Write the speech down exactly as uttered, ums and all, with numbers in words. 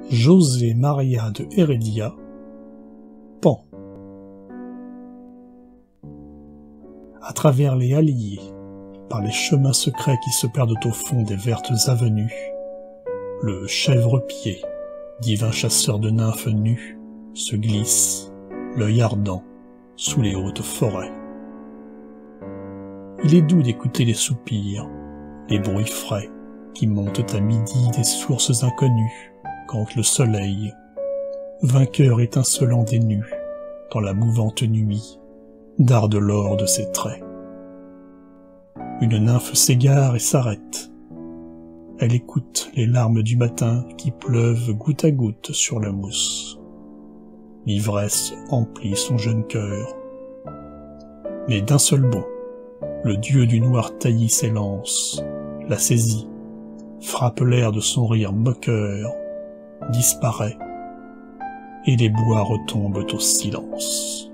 José María de Heredia, Pan. À travers les halliers, par les chemins secrets qui se perdent au fond des vertes avenues, le chèvre-pied, divin chasseur de nymphes nues, se glisse, l'œil ardent, sous les hautes forêts. Il est doux d'écouter les soupirs, les bruits frais qui montent à midi des sources inconnues, quand le soleil, vainqueur étincelant des nues, dans la mouvante nuit, darde l'or de ses traits. Une nymphe s'égare et s'arrête. Elle écoute les larmes du matin qui pleuvent goutte à goutte sur la mousse. L'ivresse emplit son jeune cœur. Mais d'un seul bond, le dieu du noir taillis s'élance, la saisit, frappe l'air de son rire moqueur, disparaît, et les bois retombent au silence.